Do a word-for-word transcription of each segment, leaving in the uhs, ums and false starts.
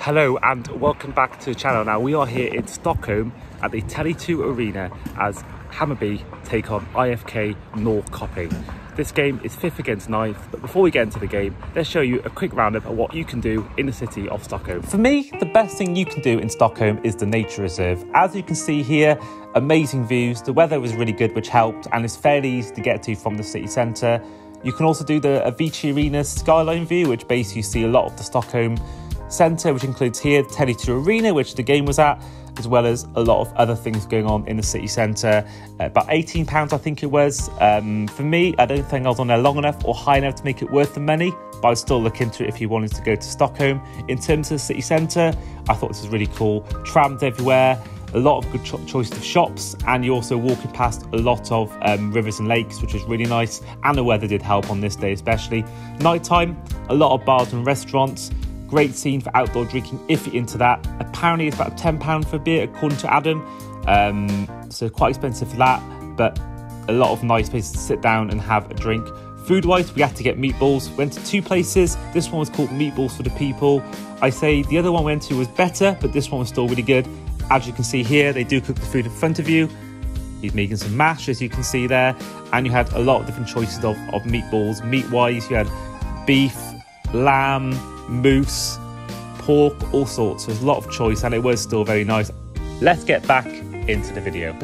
Hello and welcome back to the channel. Now we are here in Stockholm at the Tele two Arena as Hammarby take on I F K Norrköping. This game is fifth against ninth, but before we get into the game, let's show you a quick roundup of what you can do in the city of Stockholm. For me, the best thing you can do in Stockholm is the nature reserve. As you can see here, amazing views, the weather was really good which helped, and it's fairly easy to get to from the city centre. You can also do the Avicii Arena skyline view, which basically you see a lot of the Stockholm centre, which includes here Tele two Arena, which the game was at, as well as a lot of other things going on in the city centre. Uh, about eighteen pounds I think it was. Um, for me, I don't think I was on there long enough or high enough to make it worth the money, but I'd still look into it if you wanted to go to Stockholm. In terms of the city centre, I thought this was really cool. Trams everywhere, a lot of good cho choice of shops, and you're also walking past a lot of um, rivers and lakes, which is really nice, and the weather did help on this day especially. Nighttime, a lot of bars and restaurants. Great scene for outdoor drinking if you're into that. Apparently it's about ten pounds for a beer according to Adam, um, so quite expensive for that, but a lot of nice places to sit down and have a drink. Food wise, we had to get meatballs. Went to two places. This one was called Meatballs for the People. I say the other one we went to was better, but this one was still really good. As you can see here, they do cook the food in front of you. He's making some mash, as you can see there, and you had a lot of different choices of, of meatballs. Meat wise, you had beef, lamb, moose, pork, all sorts. There's a lot of choice and it was still very nice. Let's get back into the video.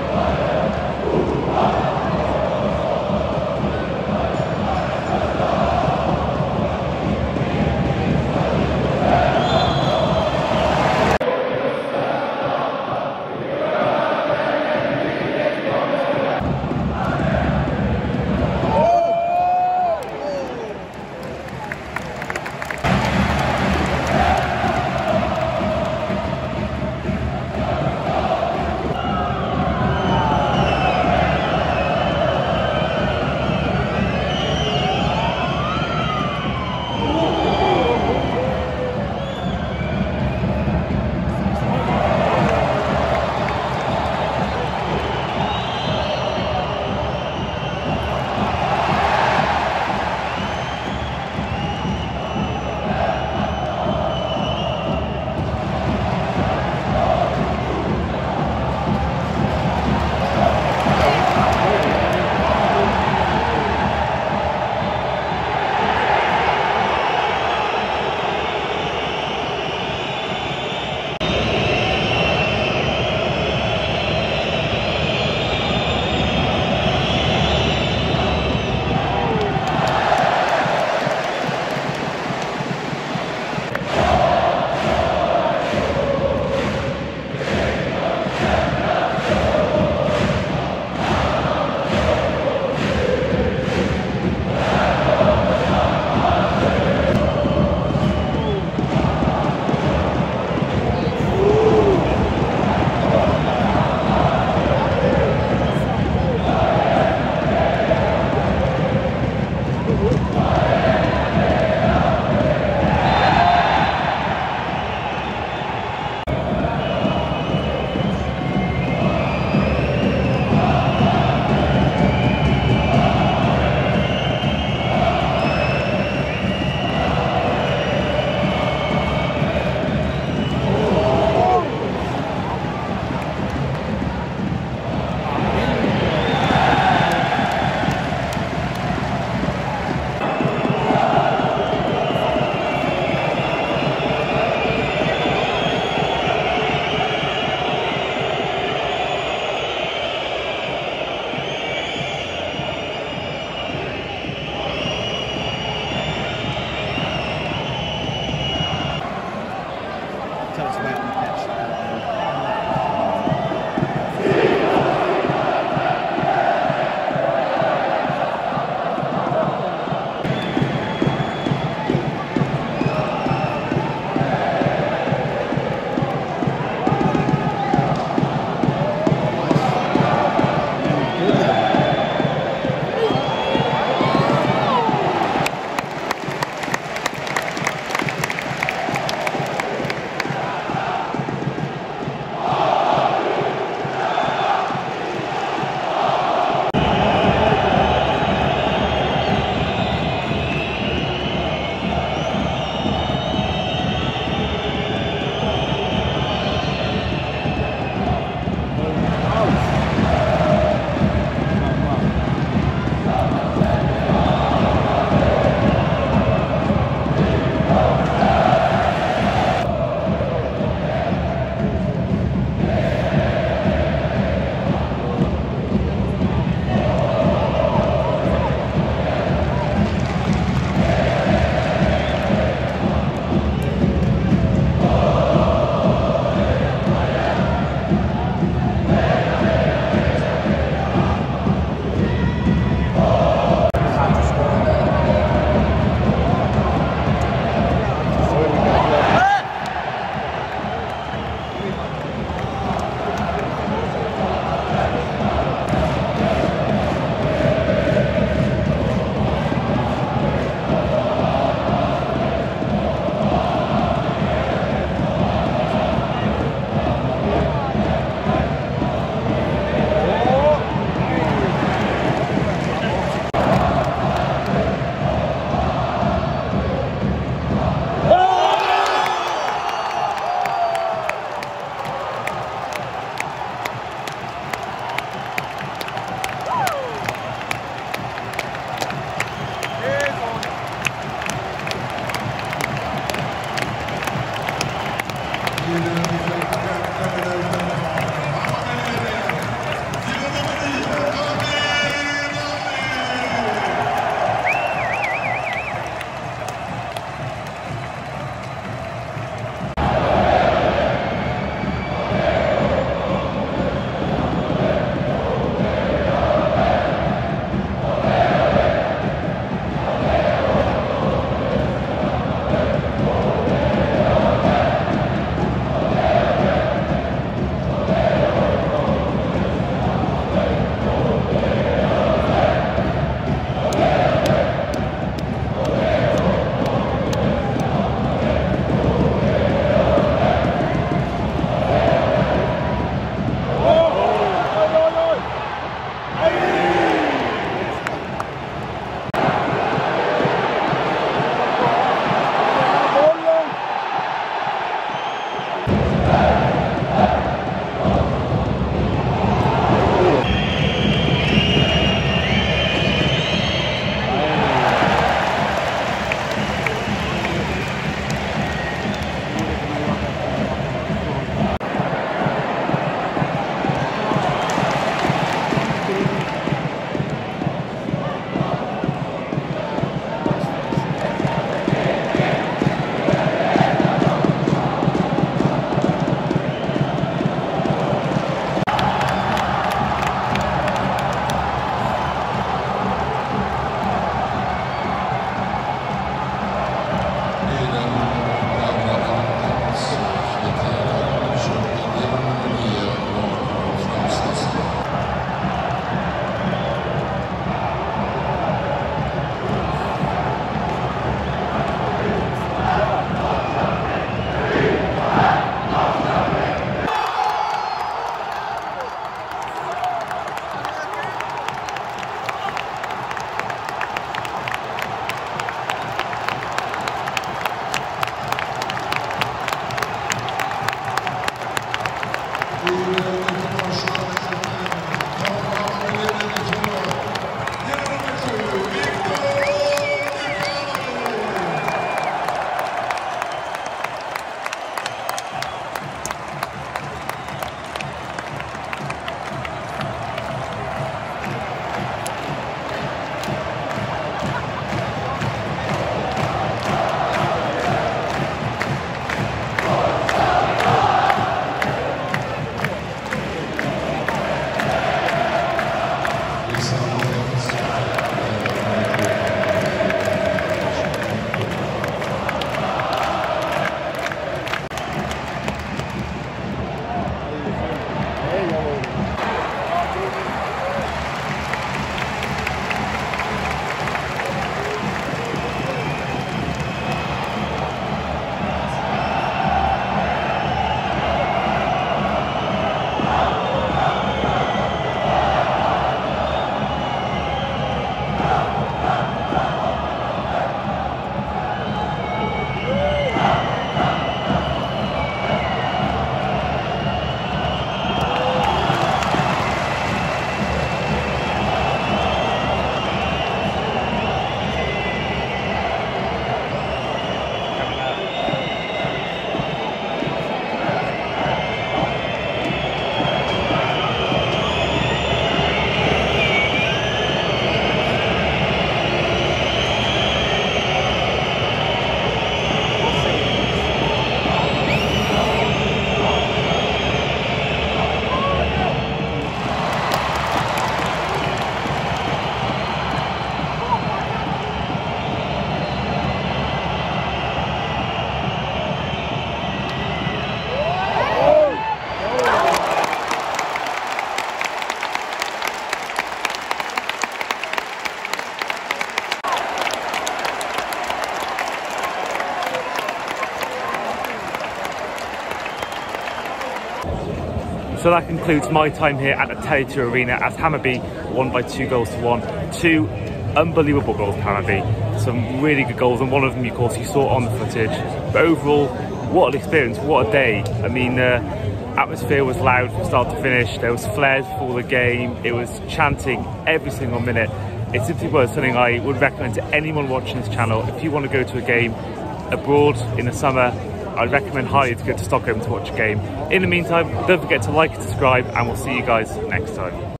So that concludes my time here at the Tele two Arena as Hammarby won by two goals to one. Two unbelievable goals for Hammarby. Some really good goals, and one of them, of course, you saw on the footage. But overall, what an experience, what a day. I mean, uh, atmosphere was loud from start to finish. There was flares for the game. It was chanting every single minute. It simply was something I would recommend to anyone watching this channel. If you want to go to a game abroad in the summer, I'd recommend highly to go to Stockholm to watch a game. In the meantime, don't forget to like and subscribe, and we'll see you guys next time.